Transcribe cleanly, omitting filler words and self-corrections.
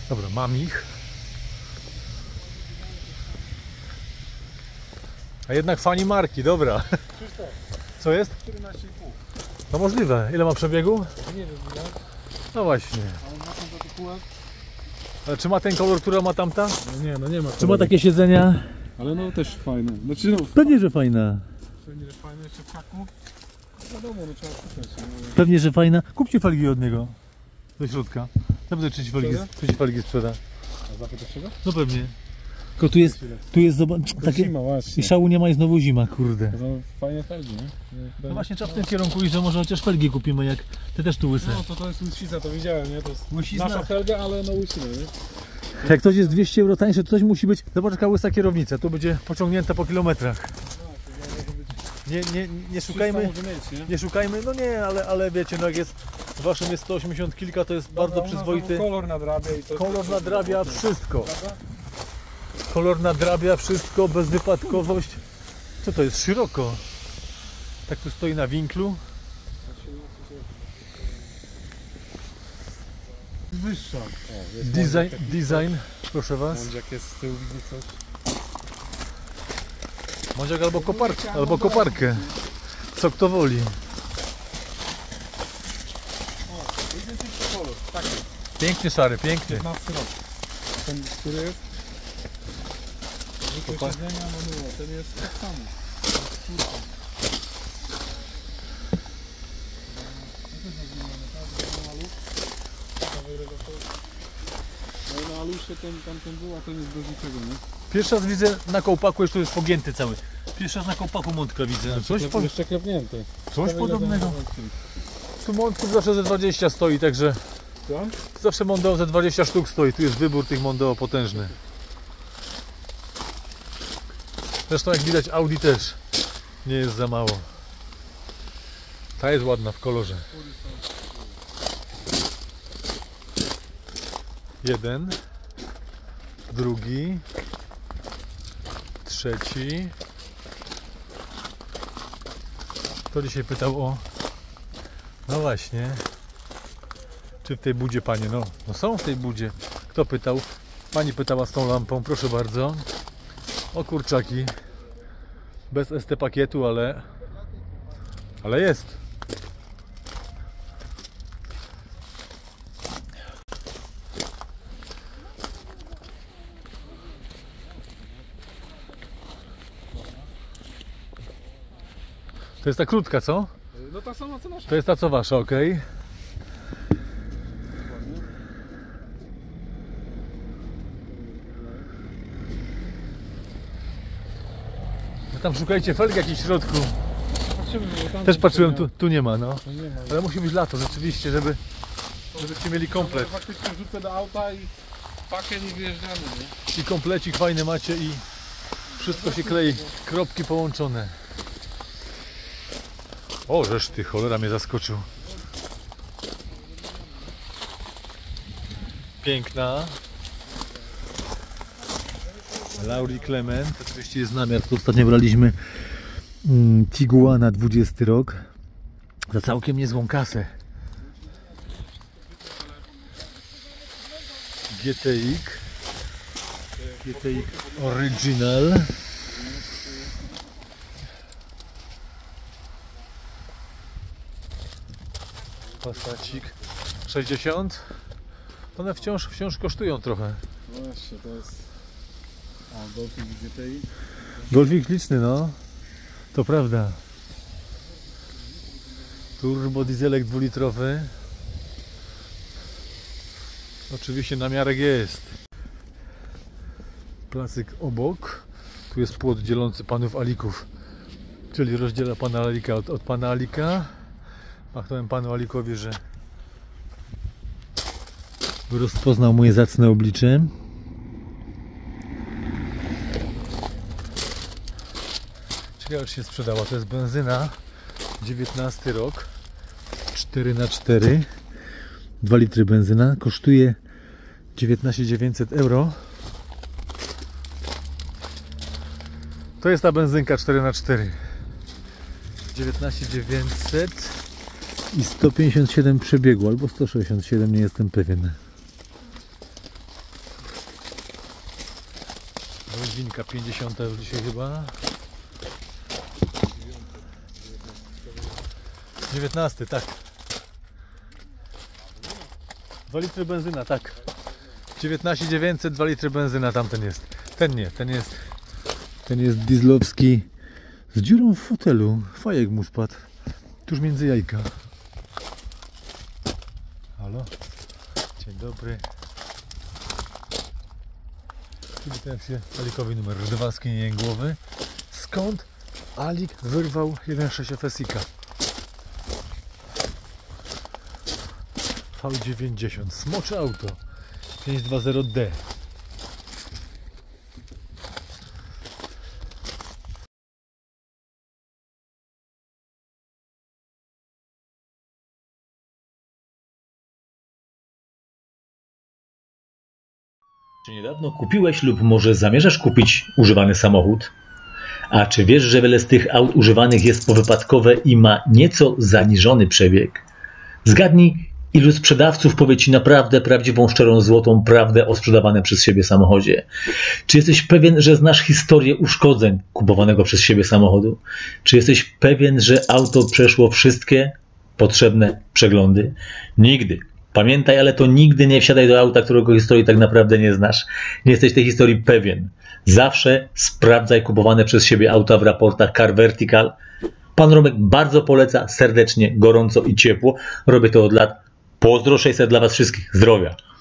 Dobra, mam ich. A jednak fani marki, dobra. Co jest? 14,5. No możliwe. Ile ma przebiegu? Nie wiem, jak. No właśnie. A on ma tam taki pułap? Ale czy ma ten kolor, który ma tamta? No nie, no nie ma. Czy ma takie siedzenia? Ale no też fajne. Znaczy no, Pewnie, że fajna. pewnie, że fajne jeszcze w haku. No wiadomo, no trzeba szukać. No. Pewnie, że fajna. Kupcie felgi od niego. Do środka. Ja będę trzeci Sprzeda? felgi sprzeda. A zapytasz czego? No pewnie. Tylko tu jest zobacz, takie... Zima, właśnie. I szału nie ma i znowu zima, kurde. To są fajne felgi, nie? No właśnie trzeba w tym kierunku iść, że może chociaż felgi kupimy, jak te też tu łyse. No to jest łysina, to widziałem, nie? To jest Łysizna. nasza felga, ale no łysina, nie? Jak ktoś jest 200 euro tańsze, to coś musi być. Zobacz jaka łysa kierownica, tu będzie pociągnięta po kilometrach. Nie szukajmy, Może mieć, nie? nie szukajmy, no nie, ale wiecie, no jak jest, w waszym jest 180 kilka, to jest bardzo przyzwoity. Kolor nadrabia i to... Kolor nadrabia wszystko. Prawda? Kolor nadrabia wszystko, bezwypadkowość. Co to jest? Szeroko. Tak tu stoi na winklu. Wyższa. Design, proszę was. Mądziak jest z tyłu, widzi coś. Mądziak albo koparkę. Co kto woli. O, identyczny kolor. Taki. Piękny szary, piękny. 15 rok. Ten, który jest? Zwykłe siedzenia, no było. Ten jest tak samo. No na alusie tamten był, a ten jest bez niczego, nie? Pierwszy raz widzę na kołpaku, jeszcze jest pogięty cały. Pierwszy raz na kołpaku mątka widzę. Jeszcze klepnięty. Coś podobnego. Tu mątków zawsze ze 20 stoi, także Co? zawsze Mondeo ze 20 sztuk stoi. Tu jest wybór tych Mondeo potężny. Zresztą jak widać Audi też nie jest za mało. Ta jest ładna w kolorze. Jeden, drugi, trzeci. Kto dzisiaj pytał o... No właśnie. Czy w tej budzie, panie? No są w tej budzie. Kto pytał? Pani pytała z tą lampą, proszę bardzo. O kurczaki. Bez ST pakietu, ale jest. To jest ta krótka, co? No ta sama co nasza. To jest ta co wasza, ok? No tam szukajcie felgi jakiejś w środku. Patrzymy, bo tam Też patrzyłem, tu nie ma, no. No nie ma. Ale musi być lato, rzeczywiście, żebyście mieli komplet. Faktycznie wrzucę do auta i pakiet i wyjeżdżamy, nie? I komplecik fajny macie i wszystko się klei, kropki połączone. O, żeż ty, cholera mnie zaskoczył. Piękna. Lauri Clement. Oczywiście jest namiar, to ostatnio braliśmy Tiguana 20 rok. Za całkiem niezłą kasę. GTX Original. Passacik 60. One wciąż kosztują trochę. No właśnie, to jest... A, Golfik GTI. Golfik liczny, no. To prawda. Turbo dieselek 2-litrowy. Oczywiście namiarek jest. Placyk obok. Tu jest płot dzielący panów Alików. Czyli rozdziela pana Alika od pana Alika. Machnąłem panu Alikowi, że rozpoznał moje zacne oblicze. Ciekawe, już się sprzedała. To jest benzyna 19 rok 4x4 2 litry benzyna. Kosztuje 19 900 euro. To jest ta benzynka 4x4 19 900 i 157 przebiegu, albo 167, nie jestem pewien. godzinka 50 już dzisiaj chyba. 19, tak. 2 litry benzyna, tak. 19,900, 2 litry benzyna tamten jest. Ten jest dieslowski z dziurą w fotelu. Fajek mu spadł. Tuż między jajka. Halo? Dzień dobry. Witam się. Alikowi numer 2 skinienie głowy. Skąd Alik wyrwał 1.6 FSI-ka? V90. Smocze auto. 520D. Czy niedawno kupiłeś lub może zamierzasz kupić używany samochód? A czy wiesz, że wiele z tych aut używanych jest powypadkowe i ma nieco zaniżony przebieg? Zgadnij, ilu sprzedawców powie Ci naprawdę prawdziwą, szczerą, złotą prawdę o sprzedawanym przez siebie samochodzie? Czy jesteś pewien, że znasz historię uszkodzeń kupowanego przez siebie samochodu? Czy jesteś pewien, że auto przeszło wszystkie potrzebne przeglądy? Nigdy. Pamiętaj, ale to nigdy nie wsiadaj do auta, którego historii tak naprawdę nie znasz. Nie jesteś tej historii pewien. Zawsze sprawdzaj kupowane przez siebie auta w raportach Car Vertical. Pan Romek bardzo poleca, serdecznie, gorąco i ciepło. Robię to od lat. Pozdro 600 dla Was wszystkich. Zdrowia.